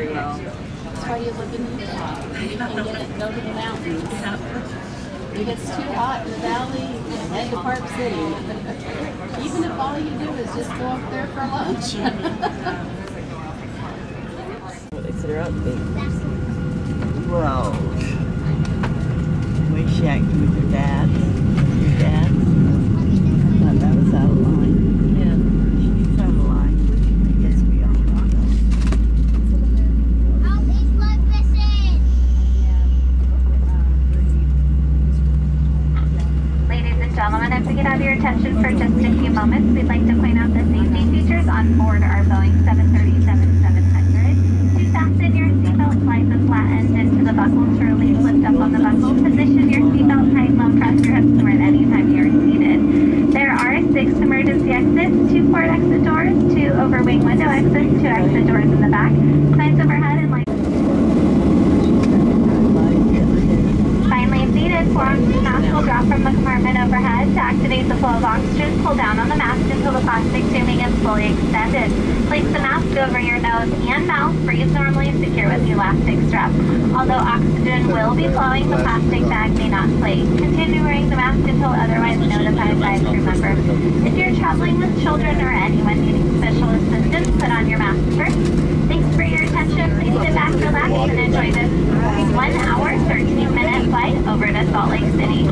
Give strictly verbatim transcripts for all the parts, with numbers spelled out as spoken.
very well. That's why you live in Utah. You can get it, go to the mountains. If it's too hot in the valley, head to Park City. Even if all you do is just go up there for lunch. What they consider out to be? Well, we shacked with your dad. Your dad. I thought that was out of line. Yeah. She's out of line. I guess we all know. Ladies and gentlemen, if we could have your attention for just a few moments, we'd like to point out the safety features on board our Boeing seven thirty-seven seven hundred. To fasten your seatbelt, slide the flat end into the buckle to release lift up on the buckle. Position your seatbelt tight, low press your hips forward anytime you're seated. There are six emergency exits, two port exit doors, two over wing window exits, two exit doors in the back, signs overhead and lights. Finally seated, four oxygen mask will drop from the compartment overhead. To activate the flow of oxygen, pull down on the mask until the plastic tubing is fully extended. Place the mask over your nose and mouth, breathe normally and secure with the elastic strap. Although oxygen will be flowing, the plastic bag may not inflate. Continue wearing the mask until otherwise notified by a crew member. If you're traveling with children or anyone needing special assistance, put on your mask first. Thanks for your attention. Please sit back, relax, and enjoy this one hour, thirteen minute flight over to Salt Lake City.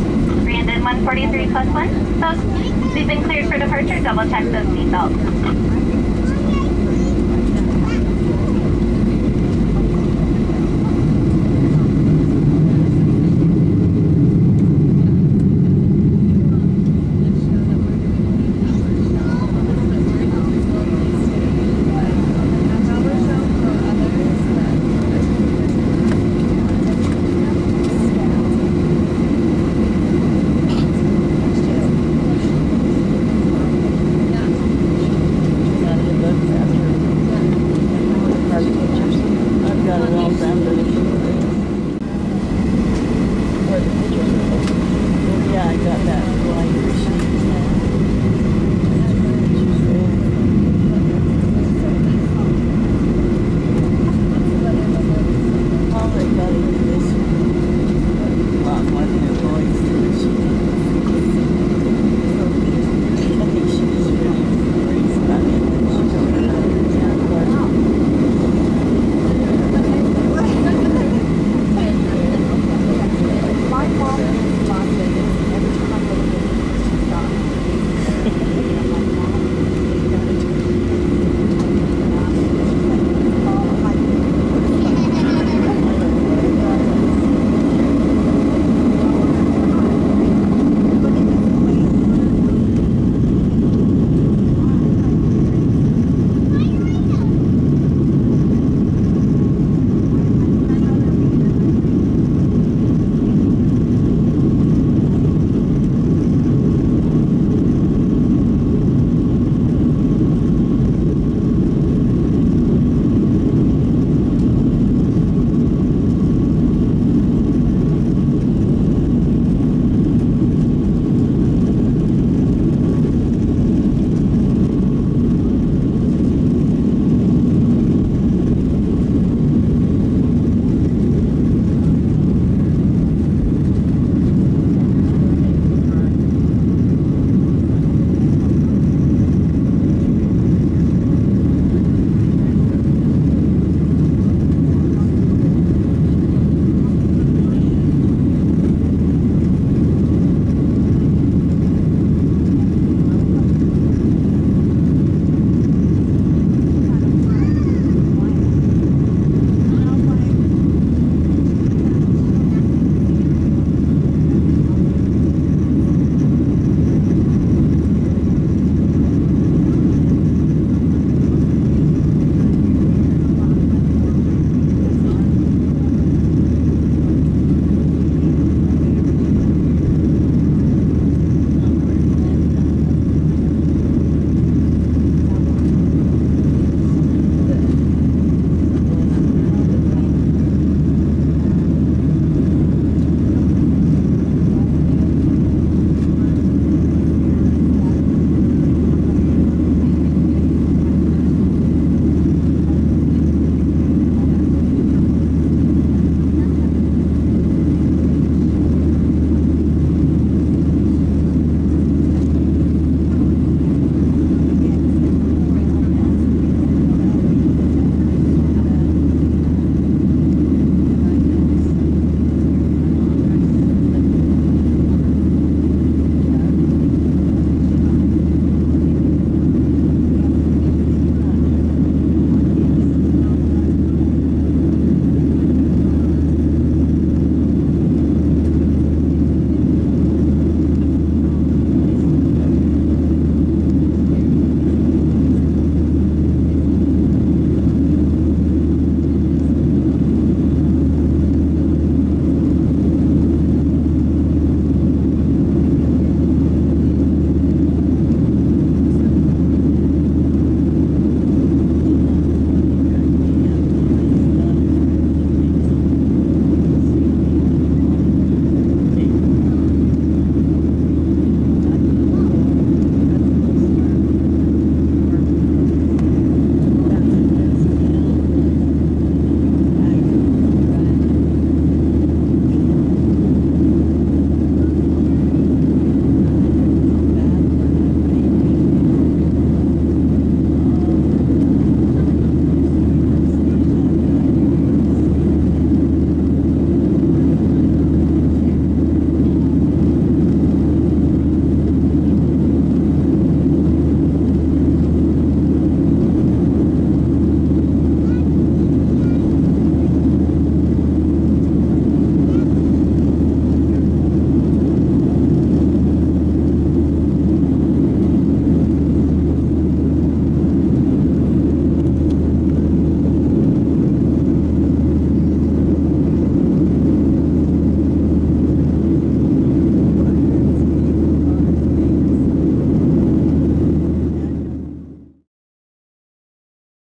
forty-three plus one. Folks, we've been cleared for departure. Double check those seatbelts.